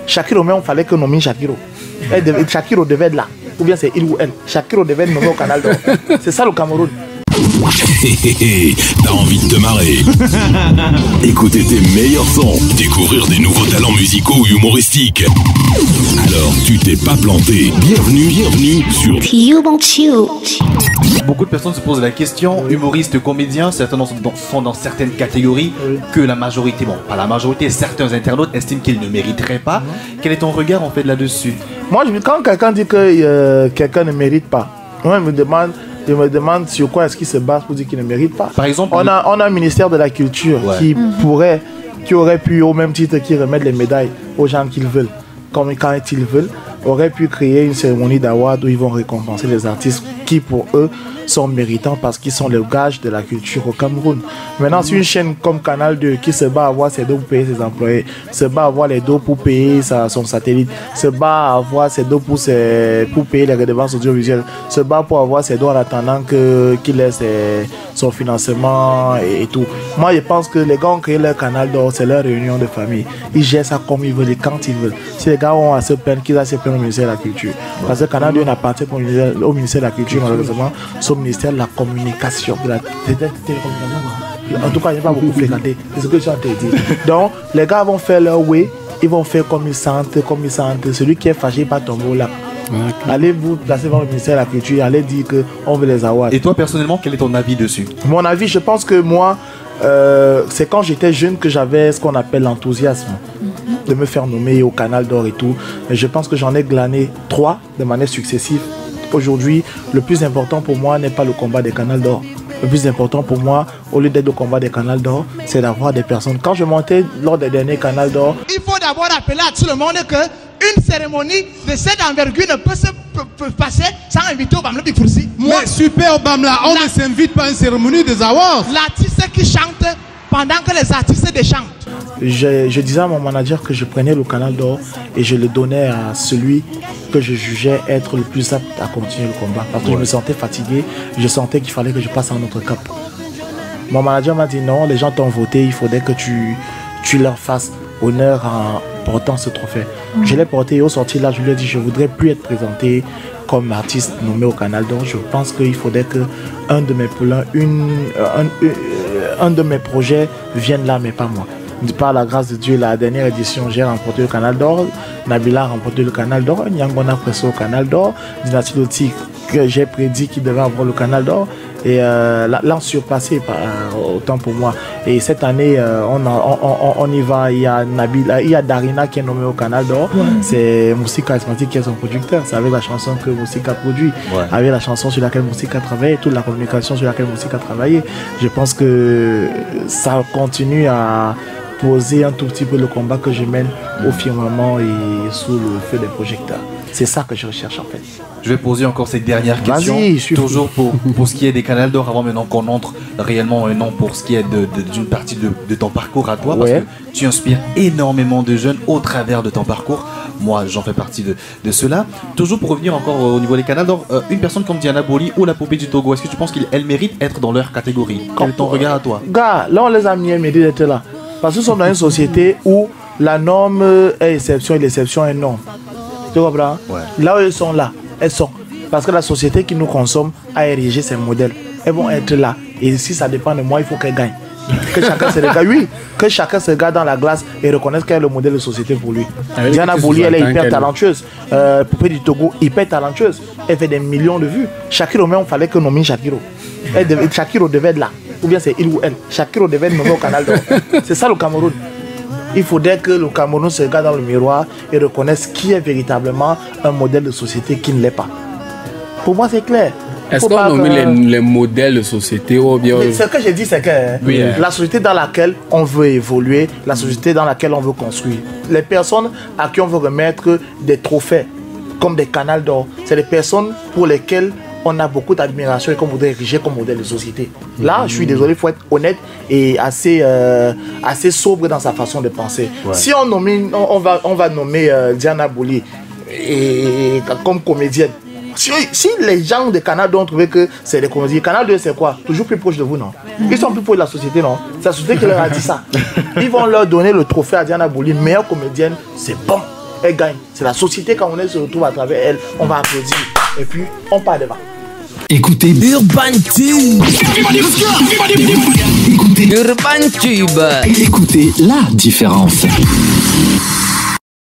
Shakiro, mais on fallait que nommer Shakiro. Shakiro devait être là. Ou bien c'est il ou elle. Shakiro devait être nommé au Canal d'Or. C'est ça le Cameroun. T'as envie de te marrer. Écouter tes meilleurs sons, découvrir des nouveaux talents musicaux ou humoristiques. Alors tu t'es pas planté. Bienvenue sur Beaucoup de personnes se posent la question, humoristes, comédiens, certains sont dans certaines catégories que la majorité, bon pas la majorité, certains internautes estiment qu'ils ne mériteraient pas. Quel est ton regard en fait là-dessus? Moi, quand quelqu'un dit que quelqu'un ne mérite pas, moi, je me demande sur quoi est-ce qu'il se base pour dire qu'il ne mérite pas. Par exemple, on a un ministère de la culture qui aurait pu, au même titre qu'ils remettent les médailles aux gens qu'ils veulent, comme quand ils veulent, aurait pu créer une cérémonie d'award où ils vont récompenser les artistes qui, pour eux, sont méritants parce qu'ils sont le gage de la culture au Cameroun. Maintenant, si une chaîne comme Canal 2 qui se bat à avoir ses dos pour payer ses employés, se bat à avoir les dos pour payer son satellite, se bat à avoir ses dos pour payer les redevances audiovisuelles, se bat pour avoir ses dos en attendant qu'il laisse son financement et tout. Moi, je pense que les gars ont créé leur Canal d'Or, c'est leur réunion de famille. Ils gèrent ça comme ils veulent et quand ils veulent. Si les gars ont assez peine, qu'ils aient assez peine au ministère de la Culture. Parce que Canal 2 n'appartient pas au ministère de la Culture, malheureusement, c'est au ministère de la Communication. En tout cas, il n'y a pas beaucoup fréquenté. C'est ce que j'ai dit. Donc, les gars vont faire leur way, ils vont faire comme ils sentent. Celui qui est fâché par tomber là. Okay. Allez vous placer dans le ministère de la Culture, allez dire qu'on veut les avoir. Et toi personnellement, quel est ton avis dessus? Mon avis, je pense que moi, c'est quand j'étais jeune que j'avais ce qu'on appelle l'enthousiasme de me faire nommer au Canal d'Or et tout. Et je pense que j'en ai glané 3 de manière successive. Aujourd'hui, le plus important pour moi n'est pas le combat des Canal d'Or. Le plus important pour moi, au lieu d'être au combat des Canal d'Or, c'est d'avoir des personnes. Quand je montais lors des derniers Canal d'Or, il faut d'abord rappeler à tout le monde que une cérémonie de cette envergure ne peut se passer sans inviter au Bamla Bifursi. Mais super Bamla, on ne s'invite pas à une cérémonie des awards. L'artiste qui chante pendant que les artistes déchantent. Je disais à mon manager que je prenais le Canal d'Or et je le donnais à celui que je jugeais être le plus apte à continuer le combat. Parce que je me sentais fatigué, je sentais qu'il fallait que je passe à un autre cap. Mon manager m'a dit non, les gens t'ont voté, il faudrait que tu leur fasses honneur en portant ce trophée. Je l'ai porté et au sortir là, je lui ai dit je voudrais plus être présenté comme artiste nommé au Canal d'Or. Je pense qu'il faudrait que un de mes projets vienne là, mais pas moi. Par la grâce de Dieu, la dernière édition, j'ai remporté le Canal d'Or. Nabila a remporté le Canal d'Or. Nyangona a pressé au Canal d'Or. Dynastie Loti, que j'ai prédit qu'il devait avoir le Canal d'Or. Et l'an surpassé, autant pour moi. Et cette année, on y va. Il y a Nabila, il y a Darina qui est nommée au Canal d'Or. C'est Moussi Charismatique qui est son producteur. C'est avec la chanson que Moussi a produit. Avec la chanson sur laquelle Moussi a travaillé. Toute la communication sur laquelle Moussi a travaillé. Je pense que ça continue à poser un tout petit peu le combat que je mène au firmament et sous le feu des projecteurs. C'est ça que je recherche en fait. Je vais poser encore cette dernière question. Toujours pour ce qui est des Canal d'Or, avant maintenant qu'on entre réellement pour ce qui est d'une partie de ton parcours à toi, parce que tu inspires énormément de jeunes au travers de ton parcours. Moi, j'en fais partie de cela. Toujours pour revenir encore au niveau des Canal d'Or, une personne comme Diana Boli ou la Poupée du Togo, est-ce que tu penses qu'elle mérite d'être dans leur catégorie? Quel est ton regard à toi? Gars, là on les a mis, ils méritent d'être là. Parce que nous sommes dans une société où la norme est exception et l'exception est norme. Tu comprends? Là où elles sont là, elles sont. Parce que la société qui nous consomme a érigé ses modèles. Elles vont être là. Et si ça dépend de moi, il faut qu'elles gagnent. Que chacun se regarde, que chacun se regarde dans la glace et reconnaisse quel est le modèle de société pour lui. Diana Boli, elle est hyper talentueuse. Poupée du Togo, hyper talentueuse. Elle fait des millions de vues. Shakiro, mais on fallait que nommer Shakiro. Shakiro devait être là. Ou bien c'est il ou elle. Shakiro devait être nommé au Canal d'Or. C'est ça le Cameroun. Il faudrait que le Cameroun se regarde dans le miroir et reconnaisse qui est véritablement un modèle de société qui ne l'est pas. Pour moi, c'est clair. Est-ce qu'on nomme les modèles de société ou bien... Ce que j'ai dit, c'est que la société dans laquelle on veut évoluer, la société dans laquelle on veut construire, les personnes à qui on veut remettre des trophées, comme des Canal d'Or, c'est les personnes pour lesquelles on a beaucoup d'admiration et qu'on voudrait ériger comme modèle de société. Là, je suis désolé, il faut être honnête et assez sobre dans sa façon de penser. Si on va nommer Diana Boli comme comédienne, si les gens de Canal 2 ont trouvé que c'est des comédiens, Canal 2 c'est quoi? Toujours plus proche de vous, non? Ils sont plus proches de la société, non? C'est la société qui leur a dit ça. Ils vont leur donner le trophée à Diana Boli, meilleure comédienne, c'est bon. elle gagne. C'est la société camerounaise qui se retrouve à travers elle. On va applaudir. Et puis, on part devant. Écoutez Urban Tube. Écoutez Urban Tube. Écoutez la différence.